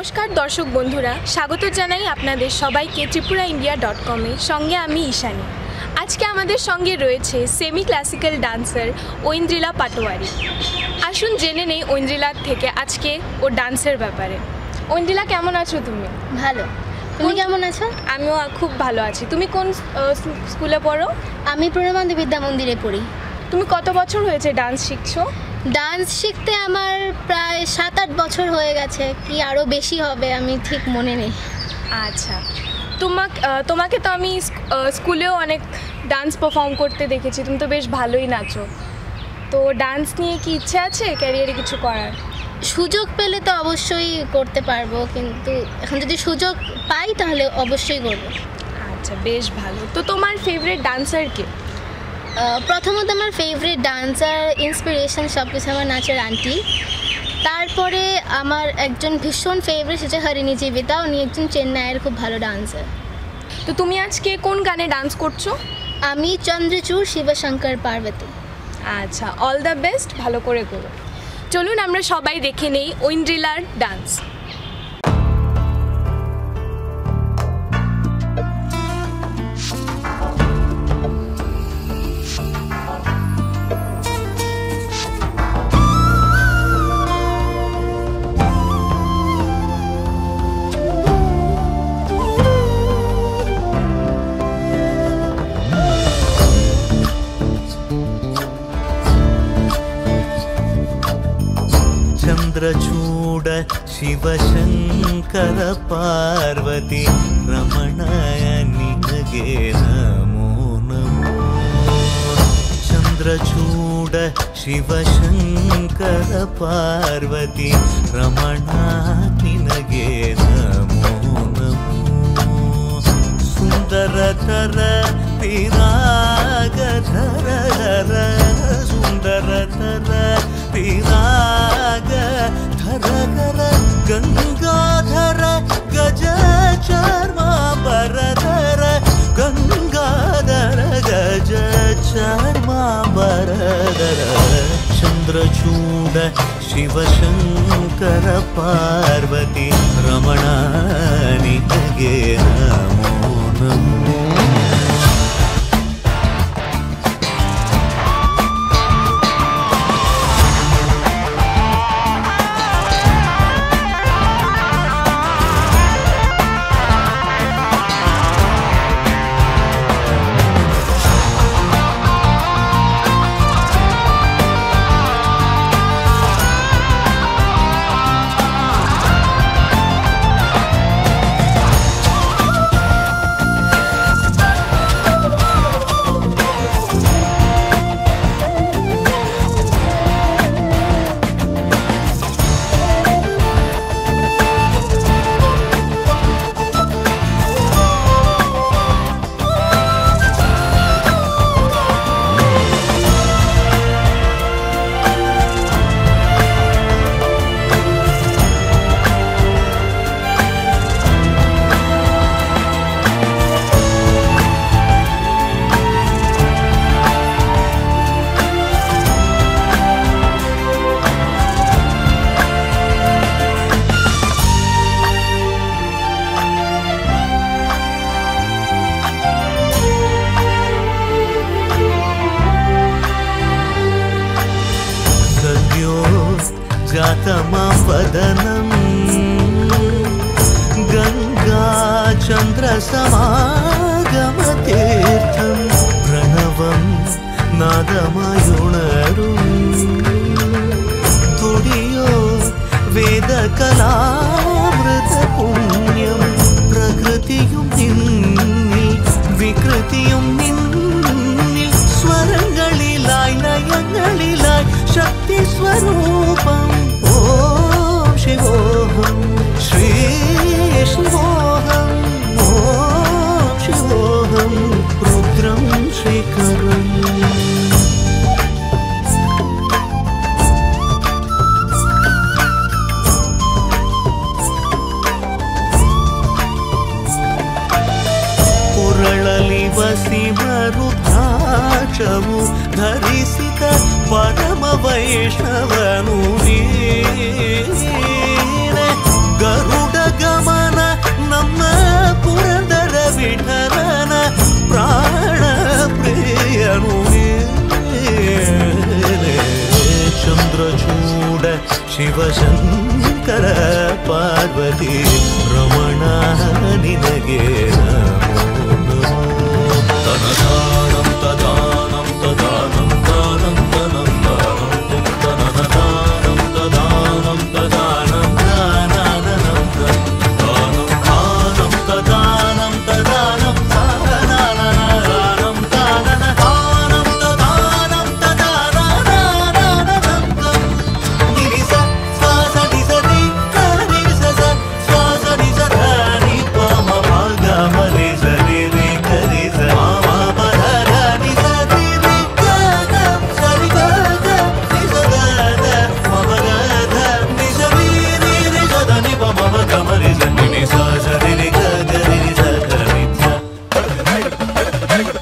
নমস্কার দর্শক বন্ধুরা, স্বাগত জানাই আপনাদের সবাইকে Tripuraindia.com এর সঙ্গে আমি ঈশানী। আজকে আমাদের সঙ্গে রয়েছে semi classical dancer Aindrila Patwari. আসুন জেনে নেই ঐন্দ্রিলার থেকে আজকে ওর ডান্সের ব্যাপারে। ঐন্দ্রিলা, কেমন আছো তুমি? ভালো। তুমি কেমন আছো? আমিও খুব ভালো আছি। তুমি কোন স্কুলে পড়ো? আমি প্রণবান্তি বিদ্যা মন্দিরে পড়ি। তুমি কত বছর হয়েছে ডান্স শিখছো? ডান্স শিখতে আমার প্রায় 7-8 বছর হয়ে গেছে, কি আরও বেশি হবে আমি ঠিক মনে নেই। আচ্ছা, তোমাকে তো আমি স্কুলেও অনেক ডান্স পারফর্ম করতে দেখেছি। তুমি তো বেশ ভালোই নাচো। তো ডান্স নিয়ে কি ইচ্ছে আছে ক্যারিয়ারে কিছু করার? সুযোগ পেলে তো অবশ্যই করতে পারবো, কিন্তু এখন যদি সুযোগ পাই তাহলে অবশ্যই করবো। আচ্ছা, বেশ ভালো। তো তোমার ফেভারিট ডান্সার কে? প্রথমত আমার ফেভারিট ডান্সার, ইন্সপিরেশন সব কিছু আমার নাচের আন্টি। তারপরে আমার একজন ভীষণ ফেভারিট, সেটা হরিণী জীবিতা। উনি একজন চেন্নাইয়ের খুব ভালো ডান্সার। তো তুমি আজকে কোন গানে ডান্স করছো? আমি চন্দ্রচূড় শিবশঙ্কর পার্বতী। আচ্ছা, অল দ্য বেস্ট, ভালো করে করো। চলুন আমরা সবাই দেখে নেই ঐন্দ্রিলার ডান্স। ಚಂದ್ರಚೂಡ ಶಿವಶಂಕರ ಪಾರ್ವತಿ ರಮಣಯ ನಿನಗೆ ನಮೋ ನಮೋ. ಚಂದ್ರಚೂಡ ಶಿವಶಂಕರ ಪಾರ್ವತಿ ರಮಣ ನಿನಗೆ ನಮೋ ನಮೋ. ಸುಂದರತರ ವಿರಾಗಧರ ಸುಂದರತರ ವಿರಾಗ ಧರಗರ ಗಂಗಾಧರ ಗಜ ಚರ್ಮಾಂಬರಧರ ಗಂಗಾಧರ ಗಜ ಚರ್ಮಾಂಬರಧರ. ಚಂದ್ರಚೂಡ ಶಿವಶಂಕರ ಪಾರ್ವತಿ ರಮಣ ನಿನಗೆ ನಮೋ ನಮೋ. जातमवदनं गंगा चंद्र समागमतीर्थं प्रणवं नादमयुणरुं तुडियो वेदकलामृत पुण्यं प्रकृतियुं निन्निल विकृतियुं निन्निल स्वरंगलिलाय लयंगलिलाय शक्ति स्वरूपं ओम शिवोहम श्री शिवोहम ओम शिवोहम रुद्रं श्रीकरम्. पुरळलि वसिमरुद्राक्षमु धरिसित परम वैष्णवनु नीने ಗರುಡ ಗಮನ ನಮ್ಮ ಪುರಂದರ ವಿಠಲನ ಪ್ರಾಣ ಪ್ರಿಯನು ಚಂದ್ರಚೂಡ ಶಿವಶಂಕರ ಪಾರ್ವತಿ ರಮಣ ನಿನಗೆ ನಮೋ ತನದಾನಂ ತದಾನಂ ತದಾನಂ ದಾನಂ ತನಂ ದಾನಂ ತನದಾನಂ ತದಾನಂ ತದಾನಂ ದಾನಂ ದಾನಂ ದಾನಂ ತದಾನಂ ತದಾನಂ ದಾನಂ ದಾನಂ ತದಾನಂ ತದಾನಂ ನಿರಿಸ ಶ್ವಾಸ ನಿಸರಿ ಕರಿಸ ಶ್ವಾಸ ನಿಸರ ನಿ ಪಮ ಭಾಗ ಮರೆ ಸರಿ ರಿ ಕರಿಸ ಮಾಮ ಪಧರ ನಿಸರಿ ರಿ ಗ ಸರಿ ಗ ನಿಸದ ಮಮ ಗ ನಿಸರಿ ರಿ ರಿ ಸದ ನಿ ಪಮ ಗ ಮರೆ ಸರಿ ನಿ ಸ ಸರಿ ರಿ ಗ ರಿ ಸ ಗ ರಿ ಸ